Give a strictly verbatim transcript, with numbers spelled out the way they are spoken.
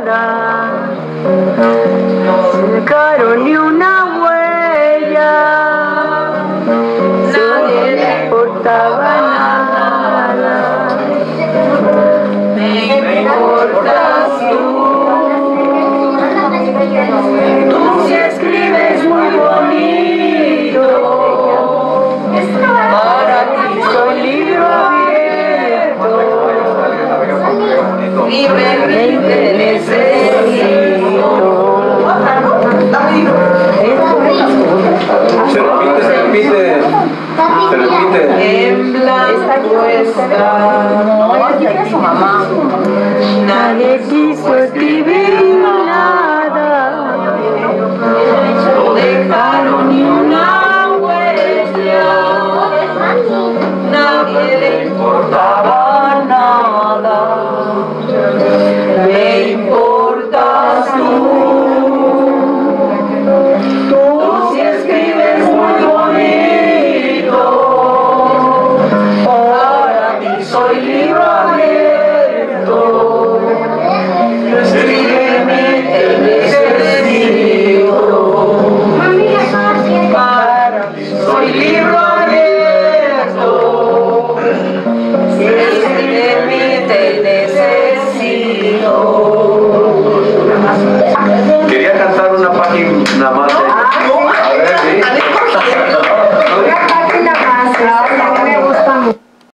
nada, no dejaron ni una huella, nadie le importaba nada. Me importas tú, tú sí escribes muy bonito, para ti soy libro abierto, libremente necesito. Se repite, se repite, se repite. En blanco está, no, es su mamá. Nadie quiso escribir nada, no dejaron ni una huella, nadie le importaba nada. Me importas tú, tú sí escribes muy bonito, para ti soy libro abierto, escríbeme, te necesito, para ti soy libro abierto, escríbeme, te necesito. Quería cantar una página más. A ver, sí.